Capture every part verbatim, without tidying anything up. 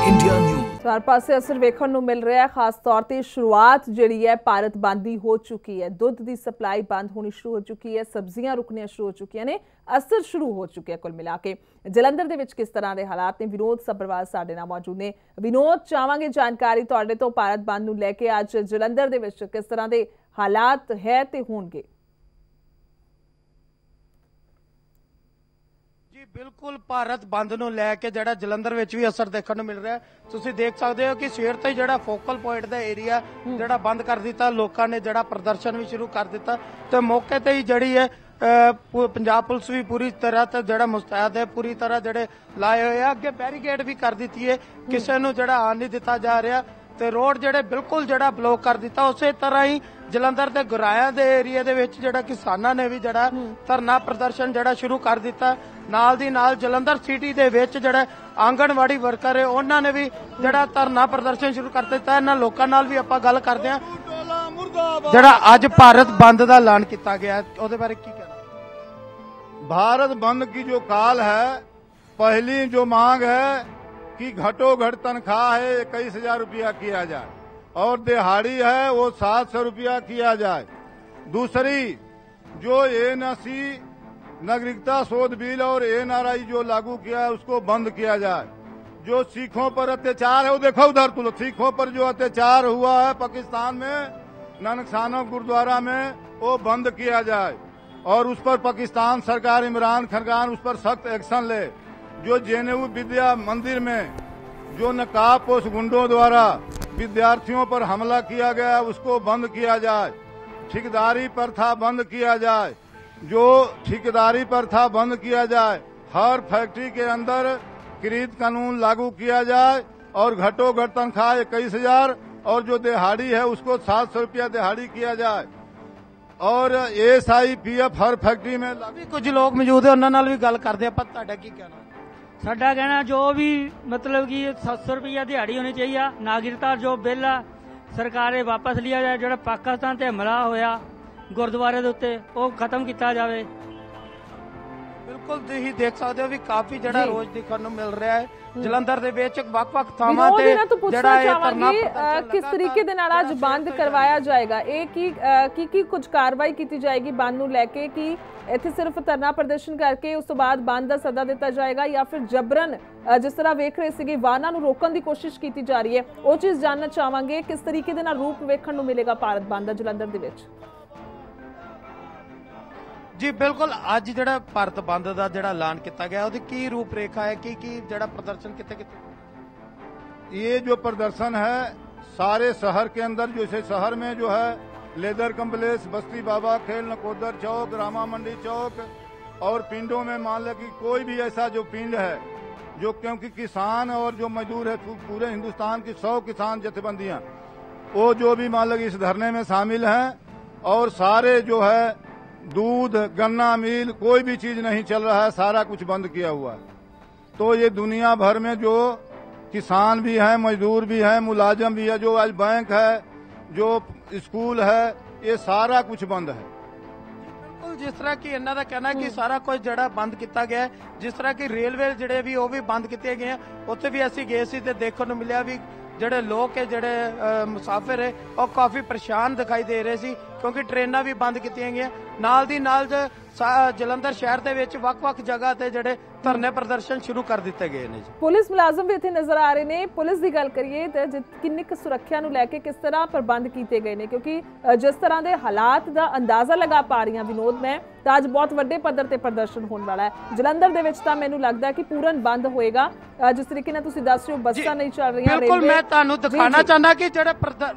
India news. हर पासे असर वेखण नूं मिल रहा है, खास तौर पर शुरुआत जिहड़ी है भारत बंद दी हो चुकी है। दुध की सप्लाई बंद होनी शुरू हो चुकी है, सब्जियां रुकनियां शुरू हो चुकी ने, असर शुरू हो चुके हैं। कुल मिला के जलंधर दे विच किस तरह के हालात ने, विनोद सब्रवाल साडे नाल मौजूद ने। विनोद, चाहांगे जानकारी तुहाडे तो भारत बंद नूं लैके अज जलंधर दे विच किस तरह के हालात है ते होणगे। बिल्कुल भारत बंद नूं लैके जिहड़ा जलंधर विच भी असर देखने को मिल रहा है। तुसीं देख सकते हो कि सवेर तो जिहड़ा फोकल पॉइंट का एरिया जिहड़ा बंद कर दिता, लोगों ने जिहड़ा प्रदर्शन भी शुरू कर दिता तो मौके ते ही जिहड़ी है पंजाब पुलिस भी पूरी तरह ते जिहड़ा मुस्तैद है, पूरी तरह जिहड़े लाए हुए हैं। अगे बैरीकेड भी कर दी है, किसी नूं जिहड़ा आन नहीं दिता जा रहा ते रोड जिहड़े बिल्कुल जिहड़ा ब्लॉक कर दिता। उस तरह ही जलंधर के गुराया के एरिया दे विच जिहड़ा किसानां ने भी जिहड़ा धरना प्रदर्शन जिहड़ा शुरू कर दिता। नाल दी नाल जलंधर सिटी दे विच जिहड़ा आंगणवाड़ी वर्कर है उन्हां ने भी जिहड़ा धरना प्रदर्शन शुरू कर दिता। इन्हां लोकां नाल भी आपां गल करदे हां। जिहड़ा अज भारत बंद दा ऐलान किया गया है, उहदे बारे की कहना? भारत बंद की जो काल है, पहली जो मांग है कि घटो घट तनख्वाह है इक्कीस हजार रुपया किया जाए और दिहाड़ी है वो सात सौ रुपया किया जाए। दूसरी जो एनआरसी नागरिकता शोध बिल और एनआरआई जो लागू किया है उसको बंद किया जाए। जो सिखों पर अत्याचार है वो देखो उधर तुलो, सिखों पर जो अत्याचार हुआ है पाकिस्तान में नानकसाना गुरुद्वारा में, वो बंद किया जाए और उस पर पाकिस्तान सरकार इमरान खान उस पर सख्त एक्शन ले। जो जेएनयू विद्या मंदिर में जो नकाबपोश गुंडों द्वारा विद्यार्थियों पर हमला किया गया उसको बंद किया जाए। ठेकेदारी प्रथा बंद किया जाए, जो ठेकेदारी प्रथा बंद किया जाए। हर फैक्ट्री के अंदर खरीद कानून लागू किया जाए और घटो घट तनख्वाह इक्कीस हजार और जो दिहाड़ी है उसको सात सौ रुपया दिहाड़ी किया जाए। और एस आई पी एफ हर फैक्ट्री में भी कुछ लोग मौजूद है, उन्होंने भी गल करते हैं। पर तुहाडा की कहना? साडा कहना जो भी मतलब कि सत्त सौ रुपया दिहाड़ी होनी चाहिए। नागरिकता जो बिल आ सरकार ने वापस लिया जाए। जो पाकिस्तान से हमला होया गुरुद्वारे के उत्ते वो खत्म किया जाए। बिल्कुल तुसीं देख सकते हो भी काफी जिहड़ा रोज देखने को मिल रहा है जलंधर दे विच वख-वख थावां ते जिहड़ा ये धरना किस तरीके दे नाल अज बंद करवाया जाएगा, ये की की की कुछ कार्रवाई की जाएगी बंद नूं लैके कि इत्थे सिर्फ धरना प्रदर्शन करके उस तो बाद बंद का सदा दिता जाएगा या फिर जबरन जिस तरह वेख रहे थे वाहनों नूं रोकण दी कोशिश की जा रही है, वो चीज़ जानना चाहांगे किस तरीके दे नाल रूप वेखण नूं मिलेगा भारत बंद दा जलंधर दे विच? जी बिल्कुल, अज जिहड़ा भारत बंद का जिहड़ा ऐलान किया गया उसकी की रूपरेखा है, की की जिहड़ा प्रदर्शन किते किते? ये जो प्रदर्शन है सारे शहर के अंदर, जैसे शहर में जो है लेदर कम्प्लेक्स, बस्ती बाबा खेल, नकोदर चौक, रामा मंडी चौक और पिंडों में मान लो कि कोई भी ऐसा जो पिंड है जो, क्योंकि किसान और जो मजदूर है पूरे हिंदुस्तान की सौ किसान जथेबंदियां वो जो भी मान लो इस धरने में शामिल हैं और सारे जो है दूध गन्ना मिल कोई भी चीज नहीं चल रहा है, सारा कुछ बंद किया हुआ है। तो ये दुनिया भर में जो किसान भी हैं, मजदूर भी हैं, मुलाजम भी है, जो आज बैंक है, जो स्कूल है, ये सारा कुछ बंद है। बिल्कुल जिस तरह की इन्हों का कहना है कि सारा कुछ जड़ा बंद किया गया है। जिस तरह की रेलवे जिहड़े भी वो भी बंद किए गए हैं, उत्थे भी असीं गए सी ते देखने को मिलिया भी ਜਿਹੜੇ ਲੋਕ ਹੈ ਜਿਹੜੇ ਮੁਸਾਫਿਰ ਹੈ ਉਹ ਕਾਫੀ ਪਰੇਸ਼ਾਨ ਦਿਖਾਈ ਦੇ ਰਹੇ ਸੀ ਕਿਉਂਕਿ ਟ੍ਰੇਨਾਂ ਵੀ ਬੰਦ ਕੀਤੀਆਂ ਗਈਆਂ। ਨਾਲ ਦੀ ਨਾਲ ਜਲੰਧਰ ਸ਼ਹਿਰ ਦੇ ਵਿੱਚ ਵੱਖ-ਵੱਖ ਜਗ੍ਹਾ ਤੇ ਜਿਹੜੇ ਧਰਨੇ ਪ੍ਰਦਰਸ਼ਨ ਸ਼ੁਰੂ ਕਰ ਦਿੱਤੇ ਗਏ ਨੇ। ਪੁਲਿਸ ਮੁਲਾਜ਼ਮ ਵੀ ਇੱਥੇ ਨਜ਼ਰ ਆ ਰਹੇ ਨੇ। ਪੁਲਿਸ ਦੀ ਗੱਲ ਕਰੀਏ ਤਾਂ ਕਿੰਨੀ ਕੁ ਸੁਰੱਖਿਆ ਨੂੰ ਲੈ ਕੇ ਕਿਸ ਤਰ੍ਹਾਂ ਪ੍ਰਬੰਧ ਕੀਤੇ ਗਏ ਨੇ, ਕਿਉਂਕਿ ਜਿਸ ਤਰ੍ਹਾਂ ਦੇ ਹਾਲਾਤ ਦਾ ਅੰਦਾਜ਼ਾ ਲਗਾ ਪਾ ਰਹੀ ਹਾਂ ਵਿਨੋਦ ਮੈਂ, ਤਾਂ ਅੱਜ ਬਹੁਤ ਵੱਡੇ ਪੱਧਰ ਤੇ ਪ੍ਰਦਰਸ਼ਨ ਹੋਣ ਵਾਲਾ ਹੈ ਜਲੰਧਰ ਦੇ ਵਿੱਚ। ਤਾਂ ਮੈਨੂੰ ਲੱਗਦਾ ਕਿ ਪੂਰਨ ਬੰਦ ਹੋਏਗਾ। ਜਿਸ ਤਰੀਕੇ ਨਾਲ ਤੁਸੀਂ ਦੱਸ ਰਹੇ ਹੋ ਬੱਸਾਂ ਨਹੀਂ ਚੱਲ ਰਹੀਆਂ। ਬਿਲਕੁਲ ਮੈਂ ਤੁਹਾਨੂੰ ਦਿਖਾਣਾ ਚਾਹੁੰਦਾ ਕਿ ਜਿਹੜੇ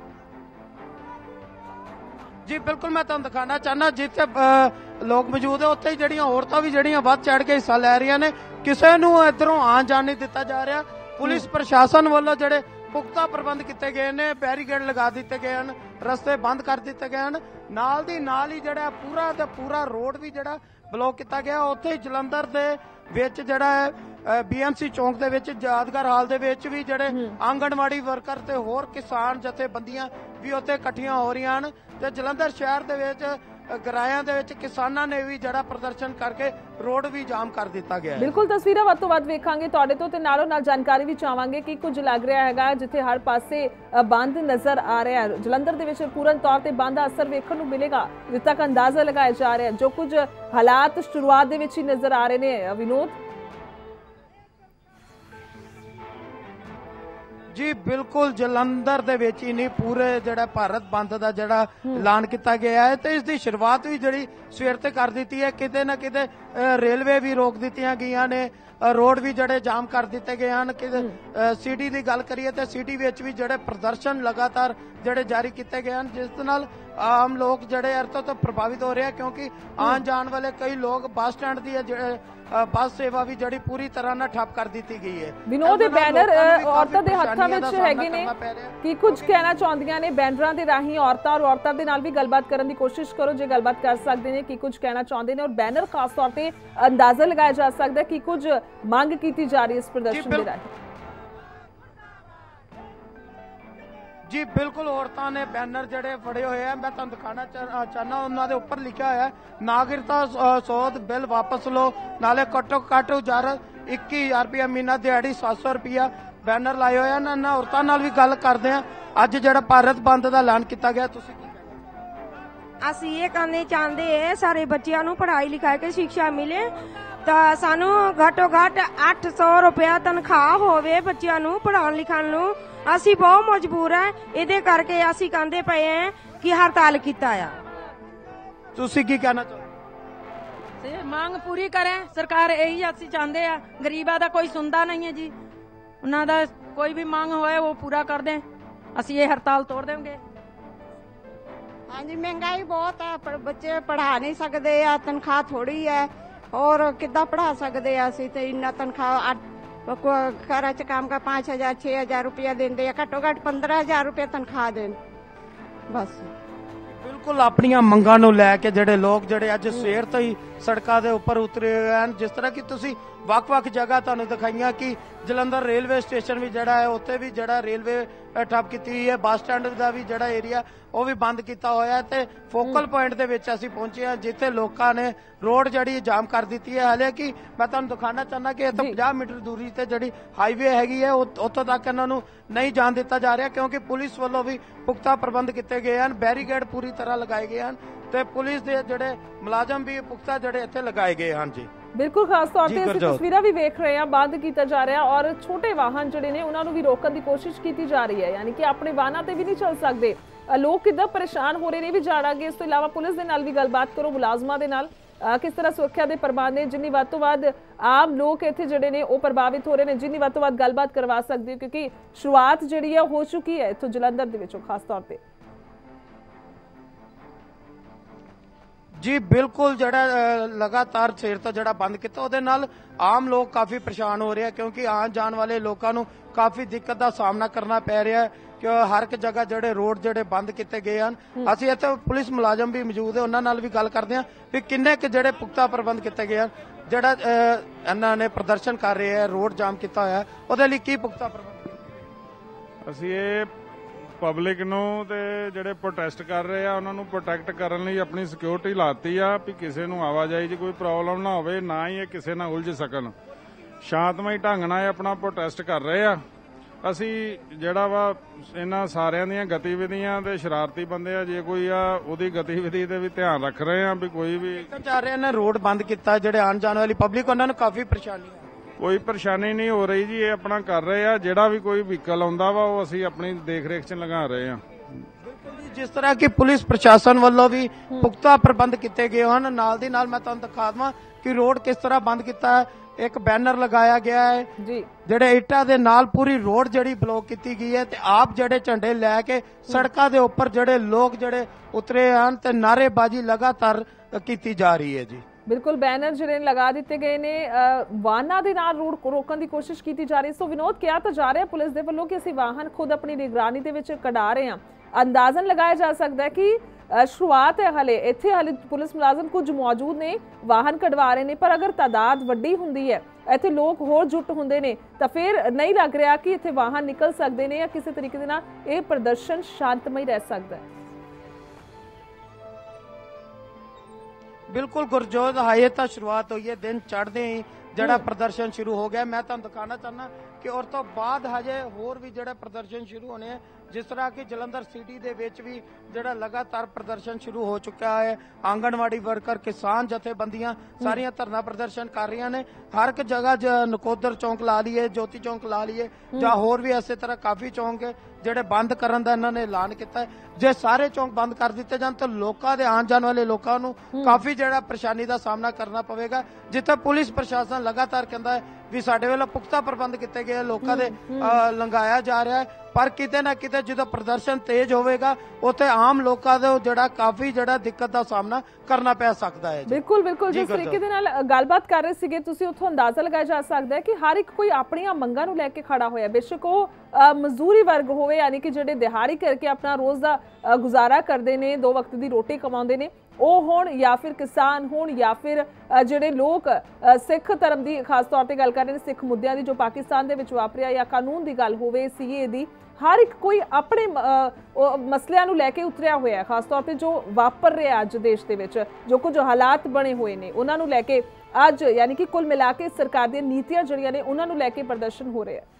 जी बिल्कुल मैं तुहानूं दिखाना चाहना जिथे लोग मौजूद है उत्थे जिहड़ियां औरतां भी जिहड़ियां वध चढ़ के हिस्सा लै रही ने। किसी नूं इधरों आन जान नहीं दिता जा रहा। पुलिस प्रशासन वालों जिहड़े पुख्ता प्रबंध किए गए हैं, बैरीकेड लगा दिए गए हैं, रस्ते बंद कर दिए गए हैं। नाल दी नाल ही जिहड़ा पूरा दा पूरा रोड भी जिहड़ा ब्लॉक किया गया। उत्थे जलंधर दे विच जिहड़ा बीएमसी चौंक दे विच यादगार हाल दे विच भी जिहड़े आंगणवाड़ी वर्कर ते होर किसान जथेबंदियां भी उत्थे इकट्ठियां हो रही हैं ते जलंधर शहर दे विच ਗਰਾਇਆਂ ਦੇ ਵਿੱਚ ਕਿਸਾਨਾਂ ਨੇ ਵੀ ਜਿਹੜਾ ਪ੍ਰਦਰਸ਼ਨ ਕਰਕੇ ਰੋਡ ਵੀ ਜਾਮ ਕਰ ਦਿੱਤਾ ਗਿਆ ਹੈ। ਬਿਲਕੁਲ ਤਸਵੀਰਾਂ ਵੱਧ ਤੋਂ ਵੱਧ ਵੇਖਾਂਗੇ ਤੁਹਾਡੇ ਤੋਂ ਤੇ ਨਾਲੋਂ ਨਾਲ ਜਾਣਕਾਰੀ ਵੀ ਚਾਹਾਂਗੇ ਕਿ ਕੁਝ ਲੱਗ ਰਿਹਾ ਹੈਗਾ ਜਿੱਥੇ ਹਰ ਪਾਸੇ ਬੰਦ ਨਜ਼ਰ ਆ ਰਿਹਾ ਹੈ। ਜਲੰਧਰ ਦੇ ਵਿੱਚ ਪੂਰਨ ਤੌਰ ਤੇ ਬੰਦ ਦਾ ਅਸਰ ਵੇਖਣ ਨੂੰ ਮਿਲੇਗਾ ਜਿੱਥੇ ਤੱਕ ਅੰਦਾਜ਼ਾ ਲਗਾਇਆ ਜਾ ਰਿਹਾ ਜੋ ਕੁਝ ਹਾਲਾਤ ਸ਼ੁਰੂਆਤ ਦੇ ਵਿੱਚ ਹੀ ਨਜ਼ਰ ਆ ਰਹੇ ਨੇ। ਵਿਨੋਦ जी बिल्कुल जलंधर दे विच ही नहीं पूरे जिहड़ा भारत बंद दा जिहड़ा ऐलान किया गया है तो इसकी शुरुआत भी जिहड़ी सवेर ते कर दी है। किते ना किते रेलवे भी रोक दित्तियां गईयां ने, रोड भी जिहड़े जाम कर दिते गए हैं। किते सिटी की गल करिए तो सिटी विच भी जिहड़े प्रदर्शन लगातार जिहड़े जारी किए गए हैं जिस नाल आम लोग जिहड़े अर्थों तो प्रभावित हो रहे हैं क्योंकि आन जान वाले कई लोग बस स्टैंड की बस सेवा भी जड़ी पूरी तरह ना ठप कर दी गई है। विनोद बैनर औरतां दे हत्थां विच हैगे ने कि कुछ कहना चाहुंदियां ने बैनरां दे राहीं औरतां और औरतां दे नाल भी गलबात करन दी कोशिश करो जे गलबात कर सकदे ने कि कुछ कहना चाहुंदे ने और बैनर खास तौर ते अंदाजा लगाया जा सकदा है कि कुछ मांग कीती जा रही है इस प्रदर्शन दे राहीं। जी बिल्कुल औरतां ने बैनर जड़े फड़े हुए हैं मैं तुहानूं दिखाना चाहना उन्होंने ऊपर लिखा है नागरिकता सोध बिल वापस लो नाले घट्टो घट्ट उजारा इक्की हजार रुपया महीना दिहाड़ी सत्त सौ रुपया बैनर लाए हुए हैं। इन्हां औरतां नाल भी गल करदे हैं अज जिहड़ा भारत बंद दा ऐलान किया गया तुसीं की कहना? ਅਸੀਂ ਇਹ ਕਰਨੇ ਚਾਹੁੰਦੇ ਹੈ ਸਾਰੇ ਬੱਚਿਆਂ ਨੂੰ ਪੜ੍ਹਾਈ ਲਿਖਾਈ ਕੇ ਸਿੱਖਿਆ ਮਿਲੇ ਤਾਂ ਸਾਨੂੰ ਘੱਟੋ ਘੱਟ ਅੱਠ ਸੌ ਰੁਪਇਆ ਤਨਖਾਹ ਹੋਵੇ ਬੱਚਿਆਂ ਨੂੰ ਪੜ੍ਹਾਉਣ ਲਿਖਾਉਣ ਨੂੰ। ਅਸੀਂ ਬਹੁਤ ਮਜਬੂਰ ਹੈ ਇਹਦੇ ਕਰਕੇ ਅਸੀਂ ਕਹਿੰਦੇ ਪਏ ਹਾਂ ਕਿ ਹੜਤਾਲ ਕੀਤਾ ਆ। ਤੁਸੀਂ ਕੀ ਕਹਿਣਾ ਚਾਹੁੰਦੇ? ਮੰਗ ਪੂਰੀ ਕਰੇ ਸਰਕਾਰ, ਇਹੀ ਅਸੀਂ ਚਾਹੁੰਦੇ ਆ। ਗਰੀਬਾਂ ਦਾ ਕੋਈ ਸੁਣਦਾ ਨਹੀਂ ਹੈ ਜੀ, ਉਹਨਾਂ ਦਾ ਕੋਈ ਵੀ ਮੰਗ ਹੋਏ ਉਹ ਪੂਰਾ ਕਰ ਦੇ। ਅਸੀਂ ਇਹ ਹੜਤਾਲ ਤੋੜ ਦੇਵਾਂਗੇ। ਹਾਂਜੀ ਮਹਿੰਗਾਈ ਬਹੁਤ ਹੈ ਪਰ ਬੱਚੇ ਪੜ੍ਹਾ ਨਹੀਂ ਸਕਦੇ ਆ, ਤਨਖਾਹ ਥੋੜੀ ਹੈ और कितना पढ़ा सकते हैं तो इन्ना तनख्वाह घर च काम का पांच हजार छे हजार रुपया देंगे घट्टो घट पंद्रह हजार रुपया तनख्वाह देन बस। बिल्कुल अपनियां मंगां नूं लैके जिहड़े लोग जिहड़े अज सवेर तो ही सड़कों के उपर उतरे हुए हैं, जिस तरह की तुसीं ਵੱਖ-ਵੱਖ जगह तुहानूं दिखाइयां कि जलंधर रेलवे स्टेशन भी जिहड़ा है उत्थे भी जिहड़ा रेलवे ठप कीती हुई है, बस स्टैंड का भी जिहड़ा एरिया वो भी बंद किया होया है ते फोकल पॉइंट दे विच असीं पहुंचे हैं जिथे लोकां ने रोड जिहड़ी जाम कर दी है। हाले कि मैं तुहानूं दिखाना चाहना कि इत्थे पचास मीटर दूरी ते जिहड़ी हाईवे हैगी है उत्थों तक इन्हां नूं नहीं जान दिता जा रहा क्योंकि पुलिस वालों भी पुख्ता प्रबंध किए गए हैं, बैरीकेड पूरी तरह लगाए गए हैं ते पुलिस दे जिहड़े मुलाजम भी पुख्ता जिहड़े इत्थे लगाए गए हैं जी। बिल्कुल खास तौर पे ਅਸੀਂ ਤਸਵੀਰਾਂ ਵੀ ਵੇਖ ਰਹੇ ਹਾਂ ਬੰਦ ਕੀਤਾ ਜਾ ਰਿਹਾ ਔਰ ਛੋਟੇ ਵਾਹਨ ਜਿਹੜੇ ਨੇ ਉਹਨਾਂ ਨੂੰ ਵੀ ਰੋਕਣ ਦੀ ਕੋਸ਼ਿਸ਼ ਕੀਤੀ ਜਾ ਰਹੀ ਹੈ, ਯਾਨੀ ਕਿ ਆਪਣੇ ਵਾਹਨਾਂ ਤੇ ਵੀ ਨਹੀਂ ਚੱਲ ਸਕਦੇ। ਲੋਕ ਕਿੱਦਾਂ ਪਰੇਸ਼ਾਨ ਹੋ ਰਹੇ ਨੇ ਵੀ ਜਾਣਾਂਗੇ। ਇਸ ਤੋਂ ਇਲਾਵਾ ਪੁਲਿਸ ਦੇ ਨਾਲ ਵੀ ਗੱਲਬਾਤ ਕਰੋ, ਮੁਲਾਜ਼ਮਾਂ ਦੇ ਨਾਲ ਕਿਸ ਤਰ੍ਹਾਂ ਸੁਰੱਖਿਆ ਦੇ ਪ੍ਰਬੰਧ ਨੇ, ਜਿੰਨੀ ਵੱਧ ਤੋਂ ਵੱਧ ਆਮ ਲੋਕ ਇੱਥੇ ਜਿਹੜੇ ਨੇ ਉਹ ਪ੍ਰਭਾਵਿਤ ਹੋ ਰਹੇ ਨੇ, ਜਿੰਨੀ ਵੱਧ ਤੋਂ ਵੱਧ ਗੱਲਬਾਤ ਕਰਵਾ ਸਕਦੇ ਹੋ ਕਿਉਂਕਿ ਸ਼ੁਰੂਆਤ ਜਿਹੜੀ ਹੈ ਹੋ ਚੁੱਕੀ ਹੈ ਇੱਥੋਂ ਜਲੰਧਰ ਦੇ ਵਿੱਚੋਂ ਖਾਸ ਤੌਰ ਤੇ। जी बिल्कुल जड़ा लगातार सिर तो जड़ा बंद किया ਉਹਦੇ ਨਾਲ आम लोग काफी परेशान हो रहे हैं क्योंकि आन जान वाले लोगों को काफी दिक्कत का सामना करना पै रहा है कि हर एक जगह जड़े रोड जड़े बंद किए गए हैं। ਅਸੀਂ ਇੱਥੇ पुलिस मुलाजम भी मौजूद है ਉਹਨਾਂ ਨਾਲ भी गल करते हैं भी किन्ने के जड़े पुख्ता प्रबंध किए गए हैं जड़ा इन्हां ने प्रदर्शन कर रहे हैं रोड जाम किया होया ਉਹਦੇ ਲਈ ਕੀ ਪੁख्ता प्रबंध? ਅਸੀਂ ਇਹ ਪਬਲਿਕ ਨੂੰ ਤੇ ਜਿਹੜੇ ਪ੍ਰੋਟੈਸਟ ਕਰ ਰਹੇ ਆ ਉਹਨਾਂ ਨੂੰ ਪ੍ਰੋਟੈਕਟ ਕਰਨ ਲਈ ਆਪਣੀ ਸਿਕਿਉਰਿਟੀ ਲਾਤੀ ਆ ਵੀ ਕਿਸੇ ਨੂੰ ਆਵਾਜਾਈ 'ਚ ਕੋਈ ਪ੍ਰੋਬਲਮ ਨਾ ਹੋਵੇ, ਨਾ ਹੀ ਇਹ ਕਿਸੇ ਨਾਲ ਉਲਝ ਸਕਣ। ਸ਼ਾਂਤਮਈ ਢੰਗ ਨਾਲ ਆਪਣਾ ਪ੍ਰੋਟੈਸਟ ਕਰ ਰਹੇ ਆ। ਅਸੀਂ ਜਿਹੜਾ ਵਾ ਇਹਨਾਂ ਸਾਰਿਆਂ ਦੀਆਂ ਗਤੀਵਿਧੀਆਂ ਤੇ ਸ਼ਰਾਰਤੀ ਬੰਦੇ ਆ ਜੇ ਕੋਈ ਆ ਉਹਦੀ ਗਤੀਵਿਧੀ ਤੇ ਵੀ ਧਿਆਨ ਰੱਖ ਰਹੇ ਆ ਵੀ ਕੋਈ ਵੀ ਚਾਹ ਰਹੇ ਨੇ ਰੋਡ ਬੰਦ ਕੀਤਾ ਜਿਹੜੇ ਆਉਣ ਜਾਣ ਵਾਲੀ ਪਬਲਿਕ ਉਹਨਾਂ ਨੂੰ ਕਾਫੀ ਪਰੇਸ਼ਾਨੀ ਆ। ਕੋਈ ਪਰੇਸ਼ਾਨੀ ਨਹੀਂ ਹੋ ਰਹੀ ਜੀ, ਇਹ ਆਪਣਾ ਕਰ ਰਹੇ ਆ। ਜਿਹੜਾ ਵੀ ਕੋਈ ਵਹੀਕਲ ਆਉਂਦਾ ਵਾ ਉਹ ਅਸੀਂ ਆਪਣੀ ਦੇਖ ਰੇਖ 'ਚ ਲਗਾ ਰਹੇ ਆ। जिस तरह की पुलिस प्रशासन वालों भी पुख्ता प्रबंध किए गए हैं, नाल दी नाल मैं तुहानूं दिखा देवां कि रोड किस तरह बंद किया है। एक बैनर लगाया गया है जी जेडे इट्टां दे नाल पूरी रोड जड़ी ब्लॉक की गई है ते आप जड़े झंडे लैके सड़कों के उपर जड़े लोग जड़े उतरे हैं ते नारेबाजी लगातार की जा रही है जी। बिल्कुल बैनर ਜਿਹੜੇ ਲਗਾ ਦਿੱਤੇ ਗਏ ਨੇ, ਵਾਹਨਾਂ ਦੇ ਨਾਲ ਰੋਡ ਰੋਕਣ ਦੀ ਕੋਸ਼ਿਸ਼ ਕੀਤੀ ਜਾ ਰਹੀ। ਸੋ ਵਿਨੋਦ ਕਿਹਾ ਤਾਂ ਜਾ ਰਿਹਾ ਪੁਲਿਸ ਦੇ ਵੱਲੋਂ ਕਿ ਅਸੀਂ ਵਾਹਨ ਖੁਦ ਆਪਣੀ ਨਿਗਰਾਨੀ ਦੇ ਵਿੱਚ ਕਢਾ ਰਹੇ ਹਾਂ। ਅੰਦਾਜ਼ਨ ਲਗਾਇਆ ਜਾ ਸਕਦਾ ਹੈ ਕਿ ਸ਼ੁਰੂਆਤ ਹੈ, ਹਲੇ ਇੱਥੇ ਹਲੇ ਪੁਲਿਸ ਮੁਲਾਜ਼ਮ ਕੁਝ ਮੌਜੂਦ ਨੇ, ਵਾਹਨ ਕਢਵਾ ਰਹੇ ਨੇ, ਪਰ ਅਗਰ ਤਾਦਾਦ ਵੱਡੀ ਹੁੰਦੀ ਹੈ, ਇੱਥੇ ਲੋਕ ਹੋਰ ਜੁੱਟ ਹੁੰਦੇ ਨੇ ਤਾਂ ਫਿਰ ਨਹੀਂ ਲੱਗ ਰਿਹਾ ਕਿ ਇੱਥੇ ਵਾਹਨ ਨਿਕਲ ਸਕਦੇ ਨੇ ਜਾਂ ਕਿਸੇ ਤਰੀਕੇ ਦੇ ਨਾਲ ਇਹ ਪ੍ਰਦਰਸ਼ਨ ਸ਼ਾਂਤਮਈ ਰਹਿ ਸਕਦਾ ਹੈ। ਬਿਲਕੁਲ ਗੁਰਜੋਤ, ਹਾਏ ਤਾਂ ਸ਼ੁਰੂਆਤ ਹੋਈ ਹੈ, ਦਿਨ ਚੜ੍ਹਦੇ ਹੀ ਜਿਹੜਾ ਪ੍ਰਦਰਸ਼ਨ ਸ਼ੁਰੂ ਹੋ ਗਿਆ। ਮੈਂ ਤੁਹਾਨੂੰ ਦਿਖਾਣਾ ਚਾਹੁੰਦਾ ਕਿ ਉਸ ਤੋਂ ਬਾਅਦ ਹਜੇ ਹੋਰ ਵੀ ਜਿਹੜਾ ਪ੍ਰਦਰਸ਼ਨ ਸ਼ੁਰੂ ਹੋਣੇ ਆ, ਜਿਸ ਤਰ੍ਹਾਂ ਕਿ ਜਲੰਧਰ ਸਿਟੀ ਦੇ ਵਿੱਚ ਵੀ ਜਿਹੜਾ ਲਗਾਤਾਰ ਪ੍ਰਦਰਸ਼ਨ ਸ਼ੁਰੂ ਹੋ ਚੁੱਕਾ ਹੈ। ਆਂਗਣਵਾੜੀ ਵਰਕਰ, ਕਿਸਾਨ ਜਥੇਬੰਦੀਆਂ ਸਾਰੀਆਂ ਧਰਨਾ ਪ੍ਰਦਰਸ਼ਨ ਕਰ ਰਹੀਆਂ ਨੇ। ਹਰ ਇੱਕ ਜਗ੍ਹਾ ਨਕੋਦਰ ਚੌਂਕ ਲਾ ਲਈਏ, ਜੋਤੀ ਚੌਂਕ ਲਾ ਲਈਏ, ਜਾਂ ਹੋਰ ਵੀ ਇਸੇ ਤਰ੍ਹਾਂ ਕਾਫੀ ਚੌਂਕ ਜਿਹੜੇ ਬੰਦ ਕਰਨ ਦਾ ਇਹਨਾਂ ਨੇ ਐਲਾਨ ਕੀਤਾ ਹੈ। ਜੇ ਸਾਰੇ ਚੌਂਕ ਬੰਦ ਕਰ ਦਿੱਤੇ ਜਾਣ ਤਾਂ ਲੋਕਾਂ ਦੇ ਆਉਣ ਜਾਣ ਵਾਲੇ ਲੋਕਾਂ ਨੂੰ ਕਾਫੀ ਜਿਹੜਾ ਪਰੇਸ਼ਾਨੀ ਦਾ ਸਾਹਮਣਾ ਕਰਨਾ ਪਵੇਗਾ। ਜਿੱਥੇ ਪੁਲਿਸ ਪ੍ਰਸ਼ਾਸਨ ਲਗਾਤਾਰ ਕਹਿੰਦਾ ਹੈ ਵੀ ਸਾਡੇ ਵੱਲੋਂ ਪੁਖਤਾ ਪ੍ਰਬੰਧ ਕੀਤੇ ਗਏ, ਲੋਕਾਂ ਦੇ ਲੰਘਾਇਆ ਜਾ ਰਿਹਾ ਹੈ, ਪਰ ਕਿਤੇ ਨਾ ਕਿਤੇ ਜਦੋਂ ਪ੍ਰਦਰਸ਼ਨ ਤੇਜ਼ ਹੋਵੇਗਾ ਉੱਥੇ ਆਮ ਲੋਕਾਂ ਦਾ ਜਿਹੜਾ ਕਾਫੀ ਜਿਹੜਾ ਦਿੱਕਤ ਦਾ ਸਾਹਮਣਾ ਕਰਨਾ ਪੈ ਸਕਦਾ ਹੈ। ਬਿਲਕੁਲ ਬਿਲਕੁਲ ਜਿਸ ਤਰੀਕੇ ਦੇ ਨਾਲ ਗੱਲਬਾਤ ਕਰ ਰਹੇ ਸੀਗੇ ਤੁਸੀਂ, ਉੱਥੋਂ ਅੰਦਾਜ਼ਾ ਲਗਾਇਆ ਜਾ ਸਕਦਾ ਹੈ ਕਿ ਹਰ ਇੱਕ ਕੋਈ ਆਪਣੀਆਂ ਮੰਗਾਂ ਨੂੰ ਲੈ ਕੇ ਖੜਾ ਹੋਇਆ, ਬੇਸ਼ੱਕ ਉਹ ਮਜ਼ਦੂਰੀ ਵਰਗ ਹੋਵੇ, ਯਾਨੀ ਕਿ ਜਿਹੜੇ ਦਿਹਾੜੀ ਕਰਕੇ ਆਪਣਾ ਰੋਜ਼ ਦਾ ਗੁਜ਼ਾਰਾ ਕਰਦੇ ਨੇ, ਦੋ ਵਕਤ ਦੀ ਰੋਟੀ ਕਮਾਉਂਦੇ ਨੇ, ਉਹ ਹੋਣ ਜਾਂ ਫਿਰ ਕਿਸਾਨ ਹੋਣ ਜਾਂ ਫਿਰ ਜਿਹੜੇ ਲੋਕ ਸਿੱਖ ਧਰਮ ਦੀ ਖਾਸ ਤੌਰ ਤੇ ਗੱਲ ਕਰ ਰਹੇ ਨੇ, ਸਿੱਖ ਮੁੱਦਿਆਂ ਦੀ ਜੋ ਪਾਕਿਸਤਾਨ ਦੇ ਵਿੱਚ ਵਾਪਰਿਆ, ਜਾਂ ਕਾਨੂੰਨ ਦੀ ਗੱਲ ਹੋਵੇ, ਸੀਏ ਦੀ, ਹਰ ਇੱਕ ਕੋਈ ਆਪਣੇ ਮਸਲਿਆਂ ਨੂੰ ਲੈ ਕੇ ਉਤਰਿਆ ਹੋਇਆ ਹੈ। ਖਾਸ ਤੌਰ ਤੇ ਜੋ ਵਾਪਰ ਰਿਹਾ ਅੱਜ ਦੇਸ਼ ਦੇ ਵਿੱਚ, ਜੋ ਕੁਝ ਹਾਲਾਤ ਬਣੇ ਹੋਏ ਨੇ, ਉਹਨਾਂ ਨੂੰ ਲੈ ਕੇ ਅੱਜ ਯਾਨੀ ਕਿ ਕੁੱਲ ਮਿਲਾ ਕੇ ਸਰਕਾਰ ਦੀਆਂ ਨੀਤੀਆਂ ਜਿਹੜੀਆਂ ਨੇ ਉਹਨਾਂ ਨੂੰ ਲੈ ਕੇ ਪ੍ਰਦਰਸ਼ਨ ਹੋ ਰਿਹਾ।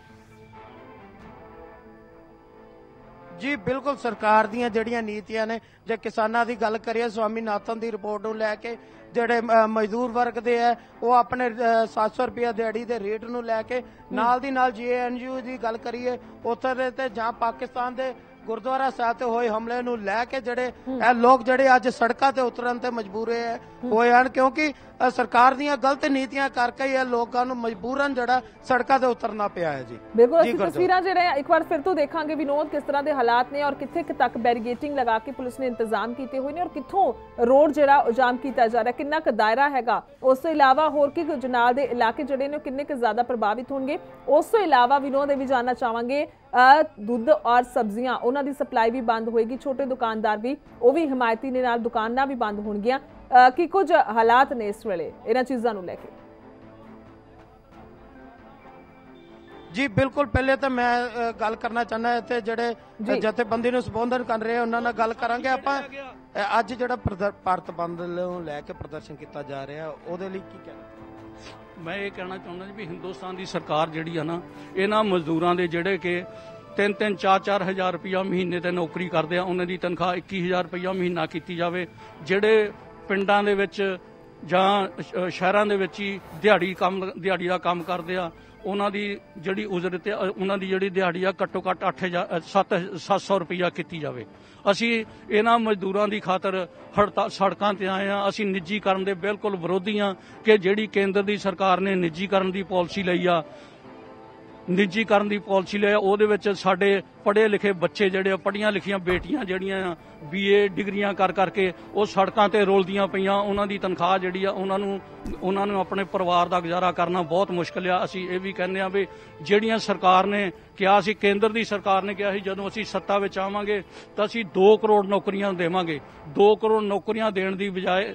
ਜੀ ਬਿਲਕੁਲ, ਸਰਕਾਰ ਦੀਆਂ ਜਿਹੜੀਆਂ ਨੀਤੀਆਂ ਨੇ, ਜੇ ਕਿਸਾਨਾਂ ਦੀ ਗੱਲ ਕਰੀਏ, ਸਵਾਮੀਨਾਥਨ ਦੀ ਰਿਪੋਰਟ ਨੂੰ ਲੈ ਕੇ ਜਿਹੜੇ ਮਜ਼ਦੂਰ ਵਰਗ ਦੇ ਹੈ ਉਹ ਆਪਣੇ ਸੱਤ ਸੌ ਰੁਪਇਆ ਦਿਹਾੜੀ ਦੇ ਰੇਟ ਨੂੰ ਲੈ ਕੇ, ਨਾਲ ਦੀ ਨਾਲ ਜੀ ਐਨ ਯੂ ਦੀ ਗੱਲ ਕਰੀਏ ਉੱਥੇ ਦੇ ਤੇ ਜਾਂ ਪਾਕਿਸਤਾਨ ਦੇ ਗੁਰਦੁਆਰਾ ਸਾਹਿਬ ਤੇ ਹੋਏ ਹਮਲੇ ਨੂੰ ਲੈ ਕੇ ਜਿਹੜੇ ਇਹ ਲੋਕ ਜਿਹੜੇ ਅੱਜ ਸੜਕਾਂ ਤੇ ਉਤਰਨ ਤੇ ਮਜਬੂਰ ਹੋਏ ਹਨ, ਕਿਉਂਕਿ ਸਰਕਾਰ ਦੀਆਂ ਗਲਤ ਨੀਤੀਆਂ ਕਰਕੇ ਇਹ ਲੋਕਾਂ ਨੂੰ ਮਜਬੂਰਨ ਜਿਹੜਾ ਸੜਕਾਂ ਤੇ ਉਤਰਨਾ ਪਿਆ ਹੈ। ਜੀ ਬਿਲਕੁਲ, ਅਸੀਂ ਤਸਵੀਰਾਂ ਜਿਹੜੇ ਇੱਕ ਵਾਰ ਫਿਰ ਤੋਂ ਦੇਖਾਂਗੇ ਵਿਨੋਦ, ਕਿਸ ਤਰ੍ਹਾਂ ਦੇ ਹਾਲਾਤ ਨੇ ਔਰ ਕਿੱਥੇ ਤੱਕ ਬੈਰੀਗੇਟਿੰਗ ਲਗਾ ਕੇ ਪੁਲਿਸ ਨੇ ਇੰਤਜ਼ਾਮ ਕੀਤੇ ਹੋਏ ਨੇ ਔਰ ਕਿੱਥੋਂ ਰੋਡ ਜਿਹੜਾ ਜਾਮ ਕੀਤਾ ਜਾ ਰਿਹਾ, ਕਿੰਨਾ ਕੁ ਦਾਇਰਾ ਹੈਗਾ, ਉਸ ਤੋਂ ਇਲਾਵਾ ਹੋਰ ਕੀ ਕੁਝ ਨਾਲ ਦੇ ਇਲਾਕੇ ਜਿਹੜੇ ਨੇ ਕਿੰਨੇ ਕੁ ਜ਼ਿਆਦਾ ਪ੍ਰਭਾਵਿਤ ਹੋਣਗੇ। ਉਸ ਤੋਂ ਇਲਾਵਾ ਵਿਨੋਦ ਇਹ ਵੀ ਜਾਣਨਾ ਚਾਹਾਂਗੇ ਦੁੱਧ ਔਰ ਸਬਜ਼ੀਆਂ ਉਹਨਾਂ ਦੀ ਸਪਲਾਈ ਵੀ ਬੰਦ ਹੋਏਗੀ, ਛੋਟੇ ਦੁਕਾਨਦਾਰ ਵੀ ਉਹ ਵੀ ਹਮਾਇਤੀ ਦੇ ਨਾਲ ਦੁਕਾਨਾਂ ਵੀ ਬੰਦ ਹੋਣਗੀਆਂ, ਕੀ ਕੁਝ ਹਾਲਾਤ ਨੇ ਇਸ ਵੇਲੇ ਇਹਨਾਂ ਚੀਜ਼ਾਂ ਨੂੰ ਲੈ ਕੇ। ਜੀ ਬਿਲਕੁਲ, ਪਹਿਲੇ ਤਾਂ ਮੈਂ ਗੱਲ ਕਰਨਾ ਚਾਹੁੰਦਾ ਇੱਥੇ ਜਿਹੜੇ ਜਥੇਬੰਦੀ ਨੂੰ ਸੰਬੋਧਨ ਕਰ ਰਹੇ ਉਹਨਾਂ ਨਾਲ ਗੱਲ ਕਰਾਂਗੇ ਆਪਾਂ। ਅੱਜ ਜਿਹੜਾ ਭਾਰਤ ਬੰਦ ਨੂੰ ਲੈ ਕੇ ਪ੍ਰਦਰਸ਼ਨ ਕੀਤਾ ਜਾ ਰਿਹਾ ਉਹਦੇ ਲਈ ਕੀ ਕਹਿਣਾ? ਮੈਂ ਇਹ ਕਹਿਣਾ ਚਾਹੁੰਦਾ ਜੀ ਵੀ ਹਿੰਦੁਸਤਾਨ ਦੀ ਸਰਕਾਰ ਜਿਹੜੀ ਆ ਨਾ, ਇਹਨਾਂ ਮਜ਼ਦੂਰਾਂ ਦੇ ਜਿਹੜੇ ਕਿ ਤਿੰਨ ਤਿੰਨ ਚਾਰ ਚਾਰ ਹਜ਼ਾਰ ਰੁਪਇਆ ਮਹੀਨੇ ਤੇ ਨੌਕਰੀ ਕਰਦੇ ਆ, ਉਹਨਾਂ ਦੀ ਤਨਖਾਹ ਇੱਕੀ ਹਜ਼ਾਰ ਰੁਪਇਆ ਮਹੀਨਾ ਕੀਤੀ ਜਾਵੇ। ਜਿਹੜੇ ਪਿੰਡਾਂ ਦੇ ਵਿੱਚ ਜਾਂ ਸ਼ਹਿਰਾਂ ਦੇ ਵਿੱਚ ਹੀ ਦਿਹਾੜੀ ਕੰਮ ਦਿਹਾੜੀ ਦਾ ਕੰਮ ਕਰਦੇ ਆ, ਉਹਨਾਂ ਦੀ ਜਿਹੜੀ ਉਜਰਤ ਹੈ, ਉਹਨਾਂ ਦੀ ਜਿਹੜੀ ਦਿਹਾੜੀ ਆ ਘੱਟੋ ਘੱਟ ਅੱਠ ਹਜ਼ਾਰ ਸੱਤ ਸੱਤ ਸੌ ਰੁਪਇਆ ਕੀਤੀ ਜਾਵੇ। ਅਸੀਂ ਇਹਨਾਂ ਮਜ਼ਦੂਰਾਂ ਦੀ ਖਾਤਰ ਹੜਤਾਲ ਸੜਕਾਂ ਤੇ ਆਏ ਆ। ਅਸੀਂ ਨਿੱਜੀਕਰਨ ਦੇ ਬਿਲਕੁਲ ਵਿਰੋਧੀ ਆ ਕਿ ਜਿਹੜੀ ਕੇਂਦਰ ਦੀ ਸਰਕਾਰ ਨੇ ਨਿੱਜੀਕਰਨ ਦੀ ਪਾਲਿਸੀ ਲਈ ਆ, ਨਿੱਜੀਕਰਨ ਦੀ ਪਾਲਿਸੀ ਲਈ ਆ, ਉਹਦੇ ਵਿੱਚ ਸਾਡੇ ਪੜ੍ਹੇ ਲਿਖੇ ਬੱਚੇ ਜਿਹੜੇ ਆ, ਪੜ੍ਹੀਆਂ ਲਿਖੀਆਂ ਬੇਟੀਆਂ ਜਿਹੜੀਆਂ ਬੀਏ ਡਿਗਰੀਆਂ ਕਰ ਕਰਕੇ ਉਹ ਸੜਕਾਂ ਤੇ ਰੋਲਦੀਆਂ ਪਈਆਂ, ਉਹਨਾਂ ਦੀ ਤਨਖਾਹ ਜਿਹੜੀ ਆ ਉਹਨਾਂ ਨੂੰ ਉਹਨਾਂ ਨੂੰ ਆਪਣੇ ਪਰਿਵਾਰ ਦਾ ਗੁਜ਼ਾਰਾ ਕਰਨਾ ਬਹੁਤ ਮੁਸ਼ਕਿਲ ਆ। ਅਸੀਂ ਇਹ ਵੀ ਕਹਿੰਦੇ ਆ ਵੀ ਜਿਹੜੀਆਂ ਸਰਕਾਰ ਨੇ ਕਿਹਾ ਸੀ, ਕੇਂਦਰ ਦੀ ਸਰਕਾਰ ਨੇ ਕਿਹਾ ਸੀ ਜਦੋਂ ਅਸੀਂ ਸੱਤਾ ਵਿੱਚ ਆਵਾਂਗੇ ਤਾਂ ਅਸੀਂ ਦੋ ਕਰੋੜ ਨੌਕਰੀਆਂ ਦੇਵਾਂਗੇ, ਦੋ ਕਰੋੜ ਨੌਕਰੀਆਂ ਦੇਣ ਦੀ ਬਜਾਏ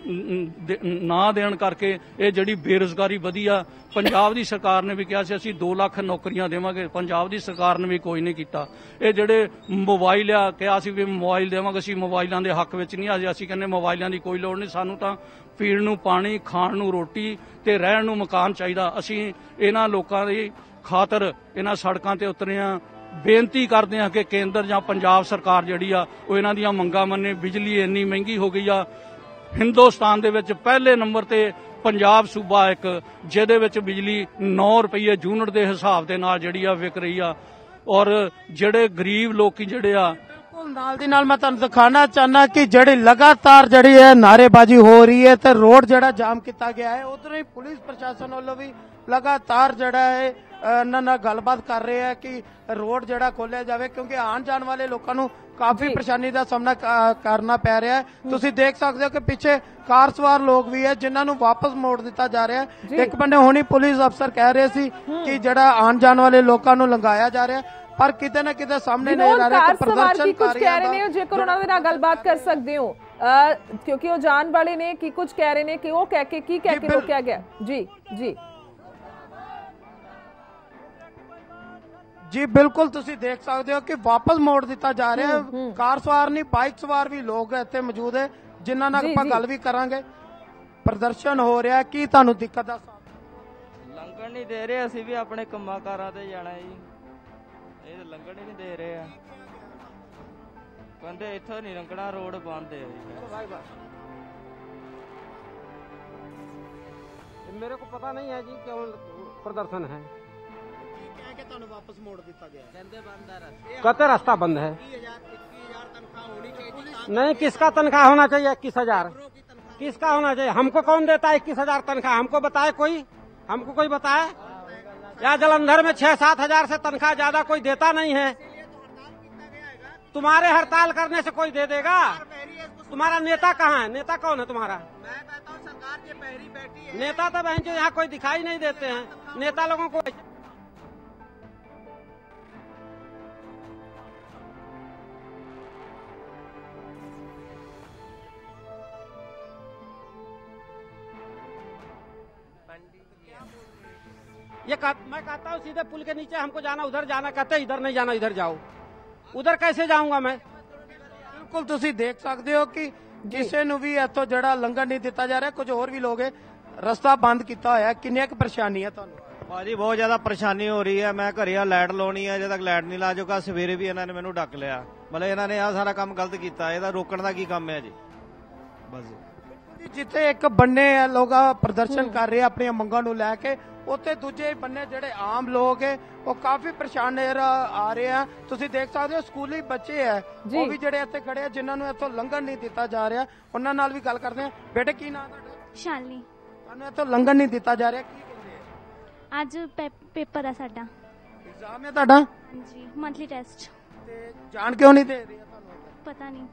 ਨਾ ਦੇਣ ਕਰਕੇ ਇਹ ਜਿਹੜੀ ਬੇਰੁਜ਼ਗਾਰੀ ਵਧੀ ਆ। ਪੰਜਾਬ ਦੀ ਸਰਕਾਰ ਨੇ ਵੀ ਕਿਹਾ ਸੀ ਅਸੀਂ ਦੋ ਲੱਖ ਨੌਕਰੀਆਂ ਦੇਵਾਂਗੇ, ਪੰਜਾਬ ਦੀ ਸਰਕਾਰ ਨੇ ਵੀ ਕੋਈ ਨਹੀਂ ਕੀਤਾ। ਇਹ ਜਿਹੜੇ ਮੋਬਾਈਲ ਆ, ਕਿਹਾ ਸੀ ਵੀ ਮੋਬਾਈਲ ਦੇਵਾਂਗੇ, ਅਸੀਂ ਮੋਬਾਈਲਾਂ ਦੇ ਹੱਕ ਵਿੱਚ ਨਹੀਂ ਆ। ਅਸੀਂ ਕਹਿੰਦੇ ਮੋਬਾਈਲਾਂ ਦੀ ਕੋਈ ਲੋੜ ਨਹੀਂ, ਸਾਨੂੰ ਤਾਂ ਪੀਣ ਨੂੰ ਪਾਣੀ, ਖਾਣ ਨੂੰ ਰੋਟੀ ਤੇ ਰਹਿਣ ਨੂੰ ਮਕਾਨ ਚਾਹੀਦਾ। ਅਸੀਂ ਇਹਨਾਂ ਲੋਕਾਂ ਦੀ ਖਾਤਰ ਇਹਨਾਂ ਸੜਕਾਂ ਤੇ ਉਤਰੇ ਆ, ਬੇਨਤੀ ਕਰਦੇ ਆ ਕਿ ਕੇਂਦਰ ਜਾਂ ਪੰਜਾਬ ਸਰਕਾਰ ਜਿਹੜੀ ਆ ਉਹ ਇਹਨਾਂ ਦੀਆਂ ਮੰਗਾਂ ਮੰਨੇ। ਬਿਜਲੀ ਇੰਨੀ ਮਹਿੰਗੀ ਹੋ ਗਈ ਆ, ਹਿੰਦੁਸਤਾਨ ਦੇ ਵਿੱਚ ਪਹਿਲੇ ਨੰਬਰ ਤੇ ਪੰਜਾਬ ਸੂਬਾ ਇੱਕ ਜਿਹਦੇ ਵਿੱਚ ਬਿਜਲੀ ਨੌ ਰੁਪਏ ਯੂਨਿਟ ਦੇ ਹਿਸਾਬ ਦੇ ਨਾਲ ਜਿਹੜੀ ਆ ਵਿਕ ਰਹੀ ਆ, ਔਰ ਜਿਹੜੇ ਗਰੀਬ ਲੋਕੀ ਜਿਹੜੇ ਆ ਨਾਲ ਦੀ ਨਾਲ ਮੈਂ ਤੁਹਾਨੂੰ ਦਿਖਾਣਾ ਚਾਹਨਾ ਕਿ ਜਿਹੜੀ ਲਗਾਤਾਰ ਜਿਹੜੀ ਹੈ ਨਾਰੇਬਾਜ਼ੀ ਹੋ ਰਹੀ ਹੈ ਤੇ ਰੋਡ ਜਿਹੜਾ ਜਾਮ ਕੀਤਾ ਗਿਆ ਹੈ, ਉਧਰ ਹੀ ਪੁਲਿਸ ਪ੍ਰਸ਼ਾਸਨ ਵੱਲੋਂ ਵੀ ਲਗਾਤਾਰ ਜਿਹੜਾ ਹੈ ਇਹਨਾਂ ਨਾਲ ਗੱਲਬਾਤ ਕਰ ਰਹੇ ਹੈ ਕਿ ਰੋਡ ਜਿਹੜਾ ਖੋਲਿਆ ਜਾਵੇ, ਕਿਉਂਕਿ ਆਉਣ ਜਾਣ ਵਾਲੇ ਲੋਕਾਂ ਨੂੰ ਕਾਫੀ ਪਰੇਸ਼ਾਨੀ ਦਾ ਸਾਹਮਣਾ ਕਰਨਾ ਪੈ ਰਿਹਾ ਹੈ। ਤੁਸੀਂ ਦੇਖ ਸਕਦੇ ਹੋ ਕਿ ਪਿੱਛੇ ਕਾਰ ਸਵਾਰ ਲੋਕ ਵੀ ਹੈ ਜਿਨ੍ਹਾਂ ਨੂੰ ਵਾਪਸ ਮੋੜ ਦਿੱਤਾ ਜਾ ਰਿਹਾ ਹੈ। ਇੱਕ ਬੰਦੇ ਹੁਣੀ ਪੁਲਿਸ ਅਫਸਰ ਕਹਿ ਰਹੇ ਸੀ ਕਿ ਜਿਹੜਾ ਆਉਣ ਜਾਣ ਵਾਲੇ ਲੋਕਾਂ ਨੂੰ ਲੰਘਾਇਆ ਜਾ ਰਿਹਾ, ਪਰ ਕਿਤੇ ਨਾ ਕਿਤੇ ਸਾਹਮਣੇ ਨਜ਼ਰ ਆ ਰਿਹਾ ਕਿ ਪ੍ਰਦਰਸ਼ਨ ਕੁਝ ਕਹਿ ਰਹੇ ਨੇ। ਜੇਕਰ ਉਹਨਾਂ ਦੇ ਨਾਲ ਗੱਲਬਾਤ ਕਰ ਸਕਦੇ ਹੋ, ਕਿਉਂਕਿ ਉਹ ਜਾਣ ਵਾਲੇ ਨੇ, ਕੀ ਕੁਝ ਕਹਿ ਰਹੇ ਨੇ, ਕਿ ਉਹ ਕਹਿ ਕੇ ਕੀ ਕਹਿ ਕੇ ਰੋਕਿਆ ਗਿਆ? ਜੀ ਜੀ ਜੀ ਬਿਲਕੁਲ, ਤੁਸੀਂ ਦੇਖ ਸਕਦੇ ਹੋ ਕਿ ਵਾਪਸ ਮੋੜ ਦਿੱਤਾ ਜਾ ਰਿਹਾ ਹੈ। ਕਾਰ ਸਵਾਰ ਨਹੀਂ, ਬਾਈਕ ਸਵਾਰ ਵੀ ਲੋਕ ਇੱਥੇ ਮੌਜੂਦ ਹੈ ਜਿਨ੍ਹਾਂ ਨਾਲ ਆਪਾਂ ਗੱਲ ਵੀ ਕਰਾਂਗੇ। ਪ੍ਰਦਰਸ਼ਨ ਹੋ ਰਿਹਾ, ਕੀ ਤੁਹਾਨੂੰ ਦਿੱਕਤ ਦਾ ਸਾਹਮਣਾ? ਲੰਘਣ ਨਹੀਂ ਦੇ ਰਹੇ, ਅਸੀਂ ਵੀ ਆਪਣੇ ਕੰਮਾਂ ਕਾਰਾਂ ਤੇ ਜਾਣਾ ਜੀ, ਇਹ ਤਾਂ ਲੰਘਣ ਹੀ ਨਹੀਂ ਦੇ ਰਹੇ ਆ, ਕਹਿੰਦੇ ਇੱਥੋਂ ਨਹੀਂ ਲੰਘਣਾ, ਰੋਡ ਬੰਦ ਹੈ ਜੀ। मेरे को पता नहीं है जी क्यों प्रदर्शन है, वापस मोड़ दिया गया, कहते रास्ता बंद है। नहीं, किसका तनख्वाह होना चाहिए इक्कीस हजार? किसका होना चाहिए? हमको कौन देता है इक्कीस हजार तनख्वाह? हमको बताए कोई, हमको कोई बताए? या जलंधर में छह सात हजार से तनख्वाह ज्यादा कोई देता नहीं है। तुम्हारे हड़ताल करने से कोई दे देगा? तुम्हारा नेता कहाँ है? नेता कौन है तुम्हारा? मैं कहता हूँ सरकार के पैरी बैठी है। नेता तो बहन जो यहाँ कोई दिखाई नहीं देते हैं, नेता लोगों को। ये कह, मैं कहता हूँ सीधे पुल के नीचे हमको जाना, उधर जाना, कहते इधर नहीं जाना, इधर जाओ। उधर कैसे जाऊंगा मैं? ਬਿਲਕੁਲ ਤੁਸੀਂ ਦੇਖ ਸਕਦੇ ਹੋ ਕਿ ਕਿਸੇ ਨੂੰ ਵੀ ਇੱਥੋਂ ਜਿਹੜਾ ਲੰਘਣ ਨਹੀਂ ਦਿੱਤਾ ਜਾ ਰਿਹਾ। ਕੁਝ ਹੋਰ ਵੀ ਲੋਕ ਰਸਤਾ ਬੰਦ ਕੀਤਾ ਹੋਇਆ। ਕਿੰਨੀਆਂ ਕੁ ਪਰੇਸ਼ਾਨੀ ਹੈ ਤੁਹਾਨੂੰ? ਭਾਜੀ ਬਹੁਤ ਜ਼ਿਆਦਾ ਪਰੇਸ਼ਾਨੀ ਹੋ ਰਹੀ ਹੈ। ਮੈਂ ਘਰੇ ਆ, ਲਾਈਟ ਲਾਉਣੀ ਹੈ, ਜਦੋਂ ਤੱਕ ਲਾਈਟ ਨਹੀਂ ਲਾ ਜੂਗਾ। ਸਵੇਰੇ ਵੀ ਇਹਨਾਂ ਨੇ ਮੈਨੂੰ ਡੱਕ ਲਿਆ, ਮਤਲਬ ਇਹਨਾਂ ਨੇ ਆ ਸਾਰਾ ਕੰਮ ਗਲਤ ਕੀਤਾ। ਇਹਦਾ ਰੋਕਣ ਦਾ ਕੀ ਕੰਮ ਹੈ ਜੀ? ਬਸ ਜਿੱਥੇ ਇੱਕ ਬੰਨੇ ਲੋਕ ਪ੍ਰਦਰਸ਼ਨ ਕਰ ਰਹੇ ਆਪਣੀਆਂ ਮੰਗਾਂ ਨੂੰ ਲੈ ਕੇ, ਉੱਥੇ ਦੂਜੇ ਬੰਨੇ ਜਿਹੜੇ ਆਮ ਲੋਕ ਹੈ ਉਹ ਕਾਫੀ ਪਰੇਸ਼ਾਨ ਨਜ਼ਰ ਆ ਰਹੇ ਆ। ਤੁਸੀਂ ਦੇਖ ਸਕਦੇ ਹੋ ਸਕੂਲੀ ਬੱਚੇ ਹੈ ਉਹ ਵੀ ਜਿਹੜੇ ਇੱਥੇ ਖੜੇ ਆ, ਜਿਨ੍ਹਾਂ ਨੂੰ ਇੱਥੋਂ ਲੰਘਣ ਨਹੀਂ ਦਿੱਤਾ ਜਾ ਰਿਹਾ। ਉਹਨਾਂ ਨਾਲ ਵੀ ਗੱਲ ਕਰਦੇ ਆ। ਬੇਟੇ ਕੀ ਨਾਮ ਤੁਹਾਡਾ? ਸ਼ਾਲਨੀ। ਤੁਹਾਨੂੰ ਇੱਥੋਂ ਲੰਘਣ ਨਹੀਂ ਦਿੱਤਾ ਜਾ ਰਿਹਾ, ਕੀ ਕਹਿੰਦੇ ਆ? ਅੱਜ ਪੇਪਰ ਆ ਸਾਡਾ, ਐਗਜ਼ਾਮ ਹੈ ਤੁਹਾਡਾ? ਹਾਂਜੀ, ਮੰਥਲੀ ਟੈਸਟ। ਤੇ ਜਾਣ ਕਿਉਂ ਨਹੀਂ ਦੇ ਰਹੀ ਤੁਹਾਨੂੰ? ਪਤਾ ਨਹੀਂ।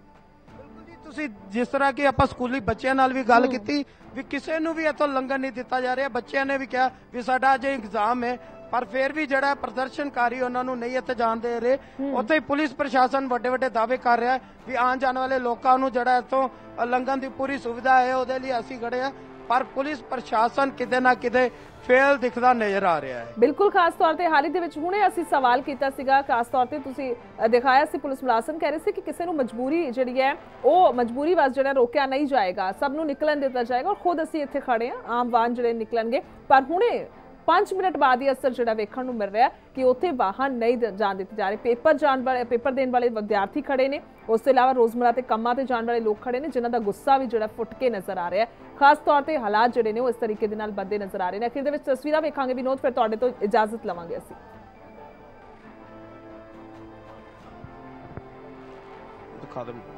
ਤੁਸੀਂ ਜਿਸ ਤਰ੍ਹਾਂ ਕਿ ਆਪਾਂ ਸਕੂਲੀ ਬੱਚਿਆਂ ਨਾਲ ਵੀ ਗੱਲ ਕੀਤੀ ਵੀ ਕਿਸੇ ਨੂੰ ਵੀ ਇੱਥੋਂ ਲੰਘਣ ਨਹੀਂ ਦਿੱਤਾ ਜਾ ਰਿਹਾ। ਬੱਚਿਆਂ ਨੇ ਵੀ ਕਿਹਾ ਵੀ ਸਾਡਾ ਅਜੇ ਇਗਜ਼ਾਮ ਹੈ, ਪਰ ਫਿਰ ਵੀ ਜਿਹੜਾ ਪ੍ਰਦਰਸ਼ਨਕਾਰੀ ਉਹਨਾਂ ਨੂੰ ਨਹੀਂ ਇੱਥੇ ਜਾਣ ਦੇ ਰਹੇ। ਉੱਥੇ ਹੀ ਪੁਲਿਸ ਪ੍ਰਸ਼ਾਸਨ ਵੱਡੇ ਵੱਡੇ ਦਾਅਵੇ ਕਰ ਰਿਹਾ ਵੀ ਆਉਣ ਜਾਣ ਵਾਲੇ ਲੋਕਾਂ ਨੂੰ ਜਿਹੜਾ ਇੱਥੋਂ ਲੰਘਣ ਦੀ ਪੂਰੀ ਸੁਵਿਧਾ ਹੈ, ਉਹਦੇ ਲਈ ਅਸੀਂ ਖੜੇ ਆ। ਪਰ ਪੁਲਿਸ ਪ੍ਰਸ਼ਾਸਨ ਕਿਤੇ ਨਾ ਕਿਤੇ ਫੇਲ ਦਿਖਦਾ ਨਜ਼ਰ ਆ ਰਿਹਾ ਹੈ। ਬਿਲਕੁਲ, ਖਾਸ ਤੌਰ ਤੇ ਹਾਲ ਹੀ ਦੇ ਵਿੱਚ ਹੁਣੇ ਅਸੀਂ ਸਵਾਲ ਕੀਤਾ ਸੀਗਾ, ਖਾਸ ਤੌਰ ਤੇ ਤੁਸੀਂ ਦਿਖਾਇਆ ਸੀ, ਪੁਲਿਸ ਮੁਲਾਜ਼ਮ ਕਹਿ ਰਹੇ ਸੀ ਕਿ ਕਿਸੇ ਨੂੰ ਮਜਬੂਰੀ ਜਿਹੜੀ ਹੈ ਉਹ ਮਜਬੂਰੀ ਵਾਸ ਜਿਹੜਾ ਰੋਕਿਆ ਨਹੀਂ ਜਾਏਗਾ, ਸਭ ਨੂੰ ਨਿਕਲਣ ਦਿੱਤਾ ਜਾਏਗਾ। ਔਰ ਖੁਦ ਅਸੀਂ ਇੱਥੇ ਖੜੇ ਆ, ਆਮ ਵਾਹਨ ਜਿਹੜੇ ਨਿਕਲਣਗੇ। ਪਰ ਹੁਣੇ पांच मिनट बाद ही असर जो वेखण नूं मिल रहा है कि उत्थे वाहन नहीं जान दिते जा रहे। पेपर जाण वाले पेपर देने वाले विद्यार्थी खड़े ने, उस तो इलावा रोजमर्रा के कामां ते जाण वाले लोग खड़े ने, जिन्हां दा गुस्सा भी जिहड़ा फुट के नजर आ रहा है। खास तौर पर हालात जिहड़े ने इस तरीके दे नाल बनदे नजर आ रहे हैं। अखीर दे विच तस्वीरां वेखांगे विनोद, फिर तुहाडे तो इजाजत लवांगे असीं। दिखा दो।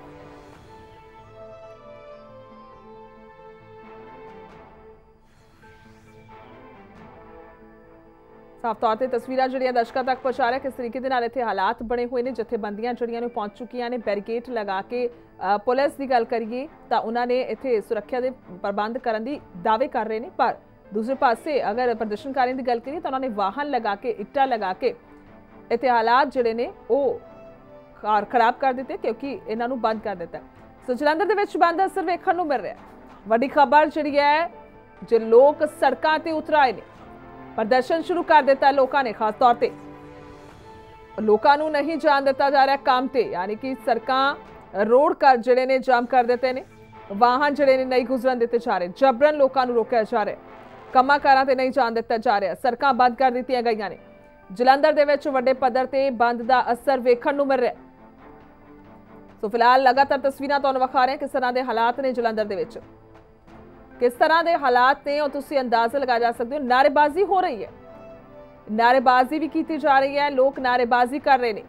साफ तौर पर तस्वीरां जिहड़ियां दर्शकों तक पहुंचा रहा किस तरीके दे नाल इत्थे हालात बने हुए ने। जथेबंदियां जिहड़ियां ने पहुंच चुकियां ने, बैरीकेड लगा के पुलिस की गल करिए तो उन्होंने इत्थे सुरक्षा के प्रबंध करने की दावे कर रहे हैं। पर दूसरे पासे अगर प्रदर्शनकारियों की गल करिए तो उन्होंने वाहन लगा के, इट्टा लगा के इत्थे हालात जिहड़े ने वो खराब कर दिते, क्योंकि इन्हां नूं बंद कर दिता। सो जलंधर दे विच बंद असर वेखण नूं मिल रहा है। वड्डी खबर जिहड़ी है जो लोग सड़कां ते उतर आए ने, प्रदर्शन शुरू कर दिता लोगों ने। खास तौर पर लोगों को नहीं जान दिता जा रहा काम ते, यानी कि सड़कां रोड कर जिहड़े ने जाम कर दिते ने, वाहन जिहड़े ने नहीं गुजरन दिते जा रहे, जबरन लोगों को रोकिया जा रहा है, कामां कारां ते नहीं जान दिता जा रहा, सड़कां बंद कर दित्तियां गईयां ने। जलंधर दे विच वड्डे पद्धर ते बंद दा असर वेखण नूं मिल रहा है। सो फिलहाल लगातार तस्वीरां तुहानूं विखा रहे हैं किस तरह के हालात ने जलंधर दे विच, किस तरह के हालात ने और तुसी अंदाजा लगा जा सकते हो। नारेबाजी हो रही है, नारेबाजी भी की जा रही है, लोग नारेबाजी कर रहे हैं।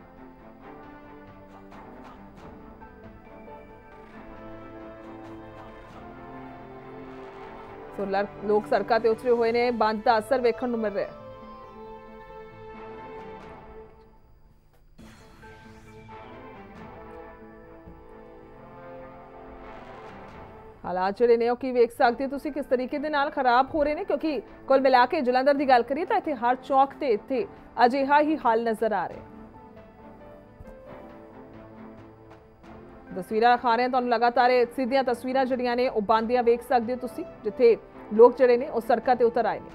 तो लोग सड़कों ते उतरे हुए ने, बंद का असर वेखण नूं मिल रहा है। हालात जिहड़े ने की वेख सकते हो तुसीं किस तरीके दे नाल खराब हो रहे हैं, क्योंकि कुल मिला के जलंधर की गल करिए तो इत्थे हर चौक ते इत्थे अजिहा ही हाल नजर आ रहे। तस्वीरां दिखा रहे हैं तुहानूं लगातार सीधियां तस्वीरां जिहड़ियां ने ओह बंदियां वेख सकते हो तुसीं, जिथे लोग जिहड़े ने ओह सड़कां ते उतर आए ने।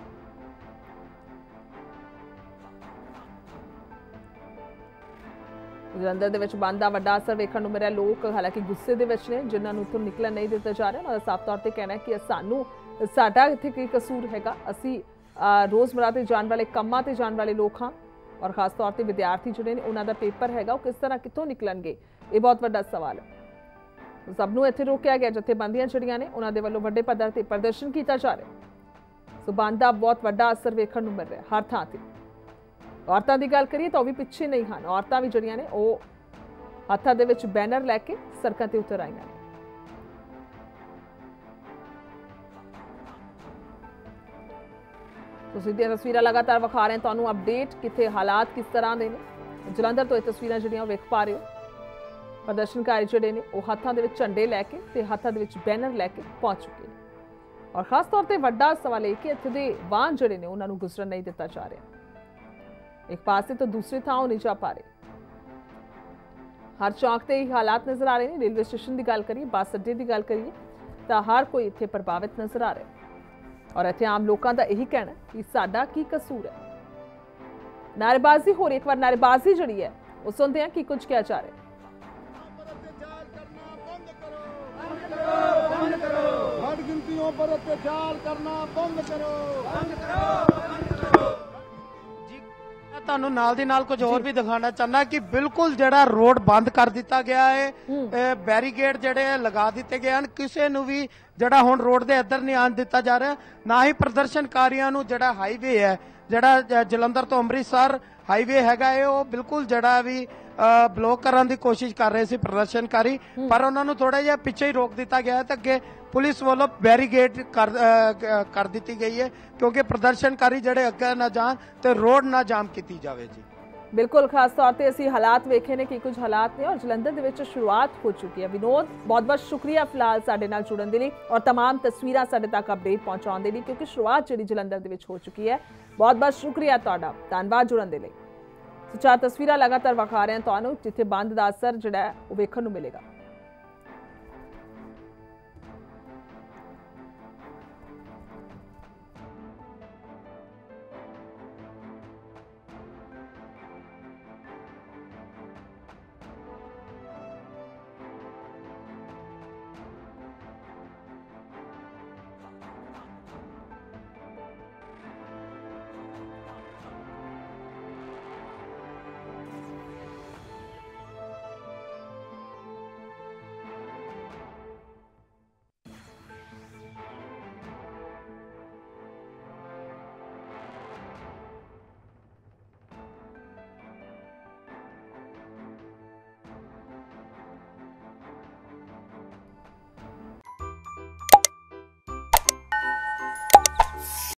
ਜਲੰਧਰ ਦੇ ਵਿੱਚ ਬੰਦ ਦਾ ਵੱਡਾ ਅਸਰ ਵੇਖਣ ਨੂੰ ਮਿਲਿਆ। ਲੋਕ ਹਾਲਾਂਕਿ ਗੁੱਸੇ ਦੇ ਵਿੱਚ ਨੇ, ਜਿਨ੍ਹਾਂ ਨੂੰ ਇੱਥੋਂ ਨਿਕਲਣ ਨਹੀਂ ਦਿੱਤਾ ਜਾ ਰਿਹਾ। ਉਹਨਾਂ ਦਾ ਸਾਫ਼ ਤੌਰ ਤੇ ਕਹਿਣਾ ਹੈ ਕਿ ਸਾਨੂੰ ਸਾਡਾ ਇੱਥੇ ਕੀ ਕਸੂਰ ਹੈਗਾ, ਅਸੀਂ ਰੋਜ਼ਮਰਾ ਤੇ ਜਾਣ ਵਾਲੇ ਕੰਮਾਂ ਤੇ ਜਾਣ ਵਾਲੇ ਲੋਕ ਹਾਂ ਔਰ ਖਾਸ ਤੌਰ ਤੇ ਵਿਦਿਆਰਥੀ ਜਿਹੜੇ ਨੇ ਉਹਨਾਂ ਦਾ ਪੇਪਰ ਹੈਗਾ ਉਹ ਕਿਸ ਤਰ੍ਹਾਂ ਕਿੱਥੋਂ ਨਿਕਲਣਗੇ, ਇਹ ਬਹੁਤ ਵੱਡਾ ਸਵਾਲ ਹੈ। ਸਭ ਨੂੰ ਇੱਥੇ ਰੋਕਿਆ ਗਿਆ। ਜਥੇਬੰਦੀਆਂ ਜਿਹੜੀਆਂ ਨੇ ਉਹਨਾਂ ਦੇ ਵੱਲੋਂ ਵੱਡੇ ਪੱਧਰ ਤੇ ਪ੍ਰਦਰਸ਼ਨ ਕੀਤਾ ਜਾ ਰਿਹਾ। ਸੋ ਬੰਦ ਦਾ ਬਹੁਤ ਵੱਡਾ ਅਸਰ ਵੇਖਣ ਨੂੰ ਮਿਲ ਰਿਹਾ ਹਰ ਥਾਂ ਤੇ। ਔਰਤਾਂ ਦੀ ਗੱਲ ਕਰੀਏ ਤਾਂ ਉਹ ਵੀ ਪਿੱਛੇ ਨਹੀਂ ਹਨ। ਔਰਤਾਂ ਵੀ ਜਿਹੜੀਆਂ ਨੇ ਉਹ ਹੱਥਾਂ ਦੇ ਵਿੱਚ ਬੈਨਰ ਲੈ ਕੇ ਸੜਕਾਂ ਤੇ ਉਤਰ ਆਈਆਂ ਨੇ। ਤੁਸੀਂ ਦੀਆਂ ਤਸਵੀਰਾਂ ਲਗਾਤਾਰ ਵਿਖਾ ਰਹੇ ਤੁਹਾਨੂੰ ਅਪਡੇਟ, ਕਿੱਥੇ ਹਾਲਾਤ ਕਿਸ ਤਰ੍ਹਾਂ ਦੇ ਨੇ। ਜਲੰਧਰ ਤੋਂ ਇਹ ਤਸਵੀਰਾਂ ਜਿਹੜੀਆਂ ਵੇਖ ਪਾ ਰਹੇ ਹੋ। ਪ੍ਰਦਰਸ਼ਨਕਾਰੀ ਜਿਹੜੇ ਨੇ ਉਹ ਹੱਥਾਂ ਦੇ ਵਿੱਚ ਝੰਡੇ ਲੈ ਕੇ ਤੇ ਹੱਥਾਂ ਦੇ ਵਿੱਚ ਬੈਨਰ ਲੈ ਕੇ ਪਹੁੰਚ ਚੁੱਕੇ ਨੇ ਔਰ ਖਾਸ ਤੌਰ ਤੇ ਵੱਡਾ ਸਵਾਲ ਇਹ ਕਿ ਇੱਥੇ ਦੇ ਵਾਹਨ ਜਿਹੜੇ ਨੇ ਉਹਨਾਂ ਨੂੰ ਗੁਜ਼ਰਨ ਨਹੀਂ ਦਿੱਤਾ ਜਾ ਰਿਹਾ। ਇੱਕ ਪਾਸੇ ਤੋਂ ਦੂਸਰੀ ਥਾਂ ਉਹ ਨਹੀਂ ਜਾ ਪਾ ਰਹੇ। ਹਰ ਚੌਂਕ ਤੇ ਇਹ ਹਾਲਾਤ ਨਜ਼ਰ ਆ ਰਹੇ ਨੇ। ਰੇਲਵੇ ਸਟੇਸ਼ਨ ਦੀ ਗੱਲ ਕਰੀਏ, ਬੱਸ ਅੱਡੇ ਦੀ ਗੱਲ ਕਰੀਏ ਤਾਂ ਹਰ ਕੋਈ ਇੱਥੇ ਪ੍ਰਭਾਵਿਤ ਨਜ਼ਰ ਆ ਰਿਹਾ ਔਰ ਇੱਥੇ ਆਮ ਲੋਕਾਂ ਦਾ ਇਹੀ ਕਹਿਣਾ ਕਿ ਸਾਡਾ ਕੀ ਕਸੂਰ ਹੈ। ਨਾਅਰੇਬਾਜ਼ੀ ਹੋ ਰਹੀ। ਇੱਕ ਵਾਰ ਨਾਅਰੇਬਾਜ਼ੀ ਜਿਹੜੀ ਹੈ ਉਹ ਸੁਣਦੇ ਹਾਂ ਕੀ ਕੁਝ ਕਿਹਾ ਜਾ ਰਿਹਾ। हर गिनतियों पर अत्याचार करना बंद करो, बंद करो। ਜੀ ਮੈਂ ਤੁਹਾਨੂੰ ਨਾਲ ਦੀ ਨਾਲ ਕੁਝ ਹੋਰ ਵੀ ਦਿਖਾਉਣਾ ਚਾਹੁੰਦਾ ਕਿ ਬਿਲਕੁਲ ਜਿਹੜਾ ਰੋਡ ਬੰਦ ਕਰ ਦਿੱਤਾ ਗਿਆ ਹੈ। ਬੈਰੀਕੇਡ ਜਿਹੜੇ ਲਗਾ ਦਿੱਤੇ ਗਏ ਹਨ। ਕਿਸੇ ਨੂੰ ਵੀ ਜਿਹੜਾ ਹੁਣ ਰੋਡ ਦੇ ਇੱਧਰ ਨਹੀਂ ਆਉਣ ਦਿੱਤਾ ਜਾ ਰਿਹਾ। ਨਾ ਹੀ ਪ੍ਰਦਰਸ਼ਨਕਾਰੀਆਂ ਨੂੰ ਜਿਹੜਾ ਹਾਈਵੇ ਹੈ, ਜਿਹੜਾ ਜਲੰਧਰ ਤੋਂ ਅੰਮ੍ਰਿਤਸਰ ਹਾਈਵੇ ਹੈਗਾ ਹੈ, ਉਹ ਬਿਲਕੁਲ ਜਿਹੜਾ ਵੀ ਬਲੌਕ ਕਰਨ ਦੀ ਕੋਸ਼ਿਸ਼ ਕਰ ਰਹੇ ਸੀ ਪ੍ਰਦਰਸ਼ਨਕਾਰੀ, ਪਰ ਉਹਨਾਂ ਨੂੰ ਥੋੜਾ ਜਿਹਾ ਪਿੱਛੇ ਹੀ ਰੋਕ ਦਿੱਤਾ ਗਿਆ ਹੈ ਤੇ ਅੱਗੇ ਪੁਲਿਸ ਵੱਲੋਂ ਬੈਰੀਕੇਡ ਕਰ ਕਰ ਦਿੱਤੀ ਗਈ ਹੈ ਕਿਉਂਕਿ ਪ੍ਰਦਰਸ਼ਨਕਾਰੀ ਜਿਹੜੇ ਅੱਗੇ ਨਾ ਜਾਣ ਤੇ ਰੋਡ ਨਾ ਜਾਮ ਕੀਤੀ ਜਾਵੇ। ਜੀ ਬਿਲਕੁਲ, ਖਾਸ ਤੌਰ ਤੇ ਅਸੀਂ ਹਾਲਾਤ ਵੇਖੇ ਨੇ ਕਿ ਕੁਝ ਹਾਲਾਤ ਨੇ ਔਰ ਜਲੰਧਰ ਦੇ ਵਿੱਚ ਸ਼ੁਰੂਆਤ ਹੋ ਚੁੱਕੀ ਹੈ। ਵਿਨੋਦ, ਬਹੁਤ ਬਹੁਤ ਸ਼ੁਕਰੀਆ ਫਿਲਹਾਲ ਸਾਡੇ ਨਾਲ ਜੁੜਨ ਦੇ ਲਈ ਔਰ तमाम ਤਸਵੀਰਾਂ ਸਾਡੇ ਤੱਕ ਅਪਡੇਟ ਪਹੁੰਚਾਉਣ ਦੇ ਲਈ, ਕਿਉਂਕਿ ਸ਼ੁਰੂਆਤ ਜਿਹੜੀ ਜਲੰਧਰ ਦੇ ਵਿੱਚ ਹੋ ਚੁੱਕੀ ਹੈ। ਬਹੁਤ ਬਹੁਤ ਸ਼ੁਕਰੀਆ ਤੁਹਾਡਾ, ਧੰਨਵਾਦ ਜੁੜਨ ਦੇ ਲਈ। ਚਾਰ ਤਸਵੀਰਾਂ ਲਗਾਤਾਰ ਵਿਖਾ ਰਹੇ ਹਾਂ ਤੁਹਾਨੂੰ ਜਿੱਥੇ ਬੰਦ ਦਾ ਅਸਰ ਜਿਹੜਾ ਉਹ ਵੇਖਣ ਨੂੰ ਮਿਲੇਗਾ।